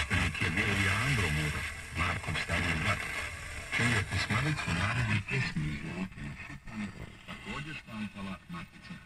sveštenik je bio i Andromura, Markov stariji brat, čiju je pismaricu narodnih pesmi izvolite također štampala Matica